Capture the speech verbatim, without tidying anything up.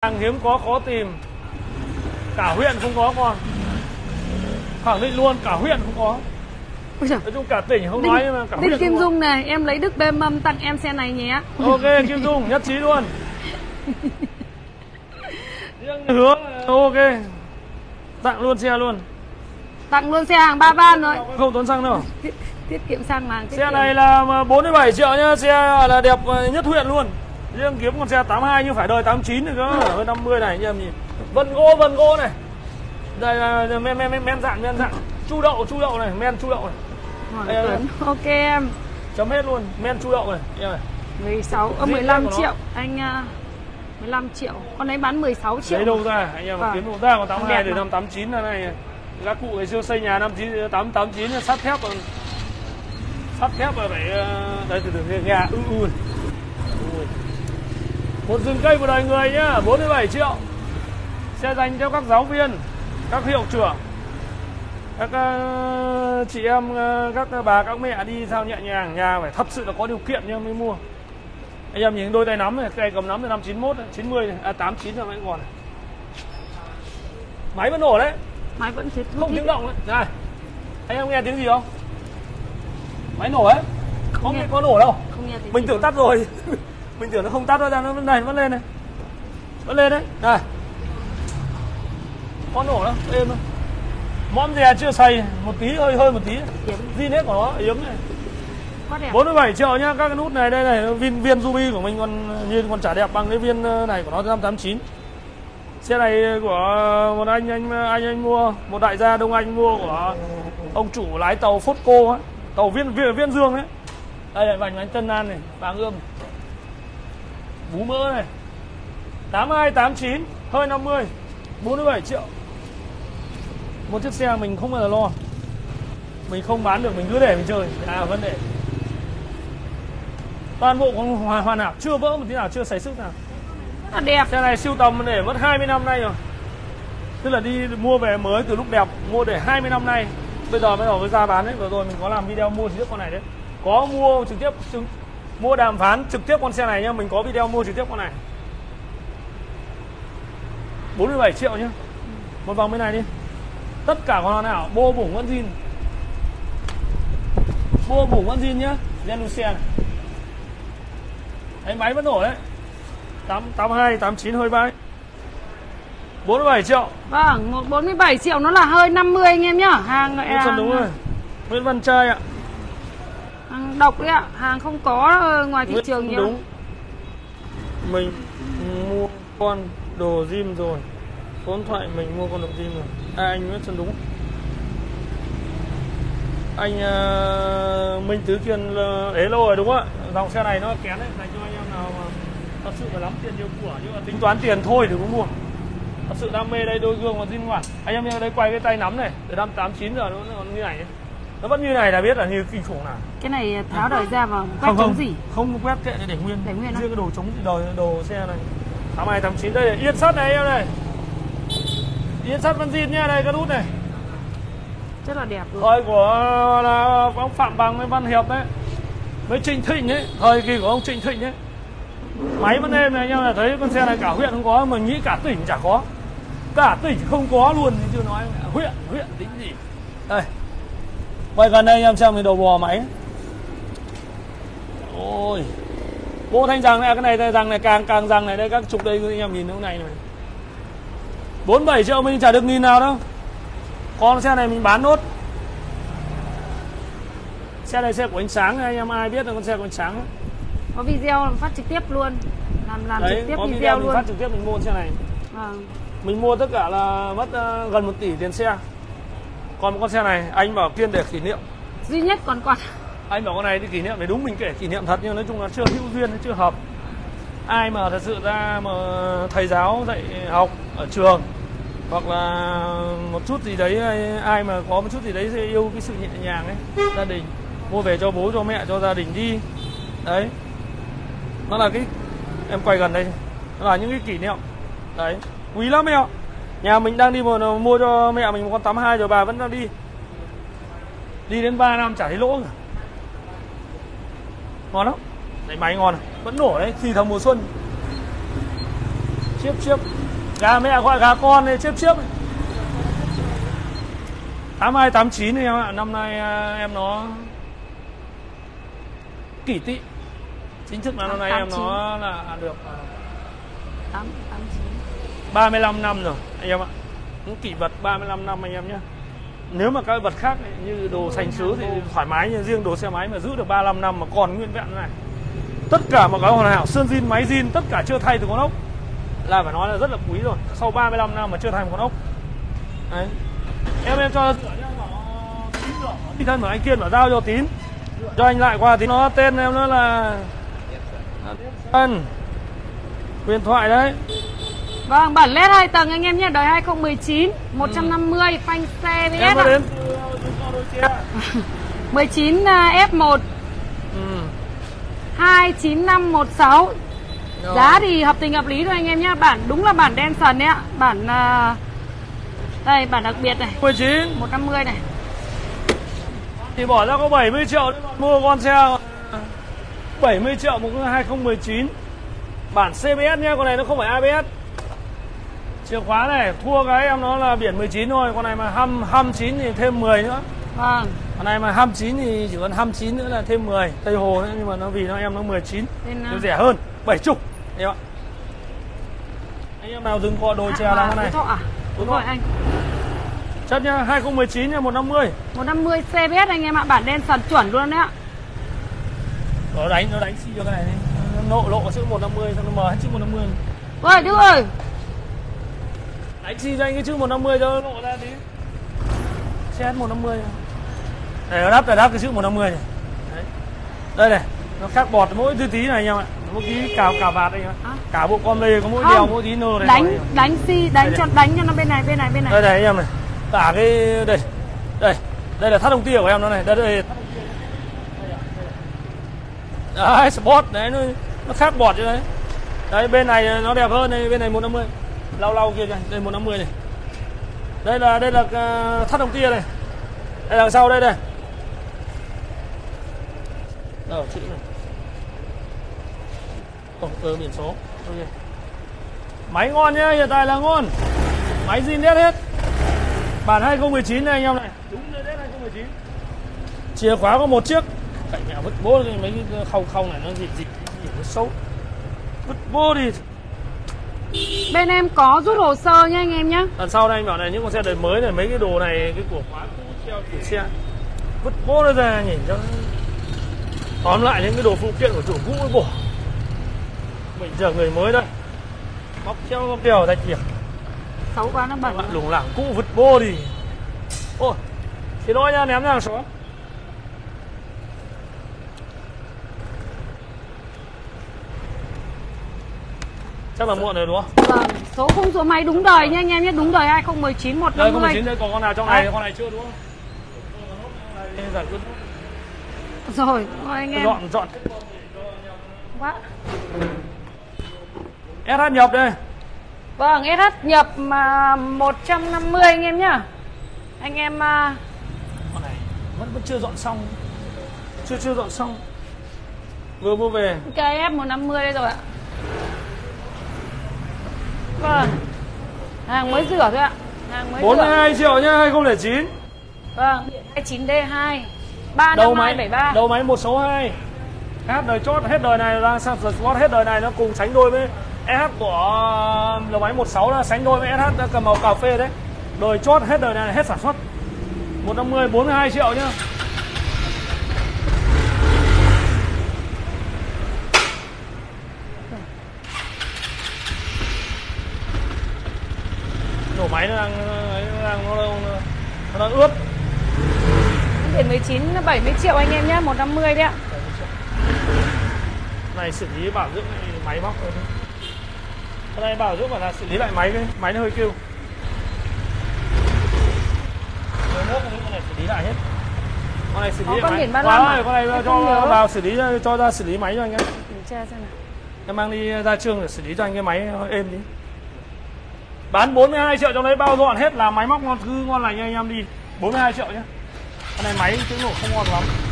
hàng hiếm có khó tìm. Cả huyện không có con. Khẳng định luôn cả huyện không có. Nói chung cả tỉnh không Đinh, nói nhưng mà cả Đinh huyện Kim không Dung này, em lấy Đức bê mâm tặng em xe này nhé. Ok Kim Dung nhất trí luôn. Riêng Hứa ok. Tặng luôn xe luôn. Tặng luôn xe hàng ba van rồi. Không tốn xăng đâu. Tiết, tiết kiệm xăng mà. Xe kiệm. này là bốn mươi bảy triệu nhá, xe là đẹp nhất huyện luôn. Riêng kiếm con xe tám mươi hai nhưng phải đời tám mươi chín nữa cơ, hơn năm mươi này nhầm nhỉ. Vân gỗ vân gỗ này. Đây là men men men, men dạng men dạng. Chu đậu chu đậu này, men chu đậu này. Đây, đây. Ok em. Chấm hết luôn, men chu đậu này. Em này. mười sáu ơ mười lăm triệu. Anh uh, mười lăm triệu. Con ấy bán mười sáu triệu. Lấy đâu ra? Anh em vâng. kiếm đâu ra, còn tám mươi hai từ mà. năm tám mươi chín là này. Các cụ ngày xưa xây nhà năm tám tám chín sắt thép rồi. Sắt thép rồi phải đây từ từ gà ư ư. Một rừng cây một đời người nhá, bốn mươi bảy triệu. Xe dành cho các giáo viên, các hiệu trưởng, các uh, chị em, uh, các bà, các mẹ đi sao nhẹ nhàng, nhà phải thật sự là có điều kiện nha mới mua. Anh em nhìn đôi tay nắm này, tay cầm nắm từ năm chín mốt, chín mươi, à tám chín rồi vẫn còn này. Máy vẫn nổ đấy. Máy vẫn chết Không tiếng động đấy. Này. Anh em nghe tiếng gì không? Máy nổ đấy. Không, không nghe có nổ đâu. Không nghe tiếng mình tưởng tắt rồi. Mình tưởng nó không tắt đâu ra, nó này vẫn lên này. Vẫn lên đấy. Này. Có nổ đâu, êm thôi. Mõm dè chưa xay, một tí hơi hơi một tí. Zin hết của nó yếm này. bốn mươi bảy triệu nhá, các cái nút này đây này, viên viên ruby của mình còn nhìn còn chả đẹp bằng cái viên này của nó năm tám chín. Xe này của một anh anh anh anh mua, một đại gia Đông Anh mua của ông chủ lái tàu Photco á, tàu viên viên viên dương ấy. Đây là vành bánh Tân An này, Vàng Ươm. Bú mỡ này. tám hai tám chín, hơi năm mươi, bốn mươi bảy triệu. Một chiếc xe mình không bao giờ lo. Mình không bán được mình cứ để mình chơi, à vấn đề. Toàn bộ còn hoàn, hoàn hảo, chưa vỡ một tí nào, chưa xảy sức nào. Rất đẹp. Xe này siêu tầm để mất hai mươi năm nay rồi. Tức là đi mua về mới từ lúc đẹp, mua để hai mươi năm nay. Bây giờ bắt đầu với ra bán đấy, vừa rồi mình có làm video mua trực tiếp con này đấy. Có mua trực tiếp chứng, mua đàm phán trực tiếp con xe này nhá, mình có video mua trực tiếp con này. bốn mươi bảy triệu nhá. Một vòng bên này đi. Tất cả con nào bô bủng vẫn zin. Bô bủng vẫn zin nhá. Gen xe này. Đấy, máy vẫn nổ đấy. tám mươi hai, tám mươi chín hơi bay. bốn mươi bảy triệu. Vâng, một bốn mươi bảy triệu nó là hơi năm mươi anh em nhá. Hàng Nguyễn Xuân đúng rồi. Nguyễn Văn Trai ạ. Hàng độc đấy ạ, hàng không có ngoài thị Nguyễn trường nhiều. Đúng. Mình mua con đồ gym rồi. Số điện thoại mình mua con đồ gym rồi. À, anh Nguyễn Xuân đúng. Anh uh, Minh Tứ Kiên uh, ế lâu rồi đúng không ạ? Dòng xe này nó kén đấy, dành cho anh em nào mà thật sự là lắm tiền nhiều của, nhưng mà tính toán tiền thôi thì cũng mua. Thật sự đam mê đây, đôi gương và zin ngoạn. Anh em ở đây quay cái tay nắm này, từ năm tám chín giờ nó còn như này ấy. Nó vẫn như này là biết là như kinh khủng nào. Cái này tháo đời ra và quét không, chống không, gì? Không quét kệ để nguyên. Để nguyên riêng cái đồ chống đồ, đồ xe này. tám hai tám chín đây này, yên sắt này em này. Yên sắt vẫn zin nha, đây cái nút này. Rất là đẹp luôn. Thời của là ông Phạm Bằng với Văn Hiệp đấy. Với Trịnh Thịnh ấy, thời kỳ của ông Trịnh Thịnh ấy. Máy vẫn êm này anh em là thấy con xe này cả huyện không có, mình nghĩ cả tỉnh chả có. Cả tỉnh không có luôn thì chưa nói huyện, huyện tính gì. Đây. Quay gần đây anh em xem cái đầu bò máy. Ôi. Bộ thanh rằng này, cái này rằng này càng càng rằng này, đây các trục đây anh em nhìn lúc này này. bốn mươi bảy triệu mình chả được nghìn nào đâu. Con xe này mình bán nốt. Xe này xe của ánh sáng, anh em ai biết là con xe của ánh sáng ấy. Có video phát trực tiếp luôn. Làm làm đấy, trực tiếp có video, video mình luôn. phát trực tiếp mình mua con xe này. Vâng. Mình mua tất cả là mất uh, gần một tỷ tiền xe. Còn một con xe này anh bảo Kiên để kỷ niệm. Duy nhất còn còn. Anh bảo con này thì kỷ niệm, để đúng mình kể kỷ niệm thật, nhưng nói chung là chưa hữu duyên, chưa hợp. Ai mà thật sự ra mà thầy giáo dạy học ở trường, hoặc là một chút gì đấy, ai mà có một chút gì đấy yêu cái sự nhẹ nhàng ấy, gia đình mua về cho bố cho mẹ cho gia đình đi. Đấy. Nó là cái em quay gần đây. Nó là những cái kỷ niệm. Đấy, quý lắm em ạ. Nhà mình đang đi một, mua cho mẹ mình một con tám hai rồi bà vẫn đang đi. Đi đến ba năm chả thấy lỗ cả. Ngon lắm. Đấy, máy ngon này. Vẫn nổ đấy, thì thầm mùa xuân. Chiếp chiếp. Gà mẹ gọi gà con này chiếp chiếp. tám hai tám chín em ạ, năm nay em nó kỷ tỵ. Chính thức là năm nay em nó là được ba mươi lăm năm rồi anh em ạ. Những kỷ vật ba mươi lăm năm anh em nhé. Nếu mà các vật khác như đồ sành sứ thì thoải mái, nhưng riêng đồ xe máy mà giữ được ba mươi lăm năm mà còn nguyên vẹn này. Tất cả mọi cái hoàn hảo, sơn zin, máy zin, tất cả chưa thay từ con ốc là phải nói là rất là quý rồi. Sau ba mươi lăm năm mà chưa thay một con ốc. Đấy. Em em cho Tín thân của anh Kiên bảo giao cho Tín. Cho anh lại qua Tín. Nó tên em nó là Ân. Điện thoại đấy. Vâng, bản led hai tầng anh em nhé, đời hai không một chín, một trăm năm mươi, phanh xe với em S đến mười chín F một ừ. hai chín năm một sáu. Rồi. Giá thì hợp tình hợp lý thôi anh em nhé. Bản đúng là bản đen sần đấy ạ. Bản uh, đây, bản đặc biệt này mười chín một trăm năm mươi này. Thì bỏ ra có bảy mươi triệu mua con xe bảy mươi triệu một cái hai không một chín. Bản xê bê ét nha, con này nó không phải a bê ét. Chìa khóa này, thua cái em nó là biển mười chín thôi. Con này mà hai mươi chín thì thêm mười nữa. Vâng. Con này mà hai mươi chín thì chỉ còn hai mươi chín nữa là thêm mười. Tây Hồ nữa, nhưng mà nó vì nó em nó mười chín. Nó rẻ hơn, bảy mươi. Anh em ạ. Anh em nào dừng co đồi chè là con này. À? Đúng rồi anh. Chất nhá, hai không một chín nha, một trăm năm mươi. một trăm năm mươi xê bê ét anh em ạ, bản đen sần chuẩn luôn đấy ạ. Nó đánh, nó đánh xi cho cái này đi. Nó nộ lộ chữ một trăm năm mươi, xong nó mờ hết chữ một trăm năm mươi. Ôi, Đức ơi. Đánh xi cho anh cái chữ một trăm năm mươi cho nó lộ ra tí. Xe một trăm năm mươi. Để nó đắp, để đắp cái chữ một trăm năm mươi này. Đấy. Đây này, nó khác bọt mỗi tí tí này anh em ạ. Mỗi tí cào cào vạt anh em ạ. Cả bộ con đây có mỗi đèo mỗi tí nơ này. Đánh đánh xi, đánh cho đánh cho nó bên này bên này bên này. Đây này anh em này. Cả cái đây. Đây. Đây là thắt đồng tia của em nó này. Đây đây. Đấy, sport đấy, nó, nó khác bọt chứ đấy. Đấy, bên này nó đẹp hơn, đây bên này một trăm năm mươi. Lau lau kia này, đây một trăm năm mươi này. Đây là đây là uh, thắt đồng tia này. Đây đằng sau đây đây. Đâu chữ này. Tổng cơ biển số. Okay. Máy ngon nhá, hiện tại là ngon. Máy zin đét hết. Bản hai không một chín này anh em này. Đúng đét hai không một chín. Chìa khóa có một chiếc. Cạnh mẹ vứt bố mấy cái khâu khâu này nó gì gì gì nó xấu. Vứt bố đi. Bên em có rút hồ sơ nha anh em nhé. Lần sau đây anh bảo này, những con xe đời mới này, mấy cái đồ này, cái cổ khóa cũ treo chủ xe vứt bố nó ra nhìn cho. Tóm lại những cái đồ phụ kiện của chủ cũ mới bỏ. Mình giờ người mới đây. Móc treo móc đèo rạch việc. Xấu quá nó bẩn. Lủng lẳng cũ vứt bố đi. Ôi, xin lỗi nha, ném ra hàng xóm. Chắc là muộn rồi đúng không? Vâng, số khung số máy đúng đời nha anh em nhé, đúng đời hai không một chín một trăm năm mươi. Đây, hai không một chín đây, còn con nào trong này, con này chưa đúng không? Giải quyết. Rồi, thôi anh em. Dọn dọn. Quá. ét hát nhập đây. Vâng, ét hát nhập mà một trăm năm mươi anh em nhá. Anh em uh... con này vẫn vẫn chưa dọn xong. Chưa chưa dọn xong. Vừa mua về. Cái ép một trăm năm mươi đây rồi ạ. Vâng. Hàng mới rửa thôi ạ. Hàng mới bốn mươi hai triệu nhá, hai không không chín. Vâng, hai chín D hai ba năm hai bảy ba. Đầu máy một sáu hai. Hát đời chót hết đời này đang sang Sport hết đời này nó cùng sánh đôi với ét hát của đầu máy một sáu là sánh đôi với ét hát cầm màu cà phê đấy. Đời chót hết đời này hết sản xuất. một trăm năm mươi bốn mươi hai triệu nhá. Nổ máy nó đang nó đang nó đang, nó đang ướt. Biển mười chín bảy mươi triệu anh em nhé, một trăm năm mươi đấy ạ. Này xử lý bảo dưỡng máy móc rồi. Cái này bảo dưỡng phải là xử lý lại máy, cái máy nó hơi kêu. Rồi nước con này xử lý lại hết. Con này xử lý lại máy. Quá, con này cho vào xử lý cho ra xử lý máy cho anh em. Kiểm tra xem nào. Em mang đi ra trường để xử lý cho anh cái máy êm đi. Bán bốn mươi hai triệu trong đấy bao dọn hết là máy móc ngon, cứ ngon lành anh em đi. bốn mươi hai triệu nhé. Con này máy tiếng nổ không ngon lắm.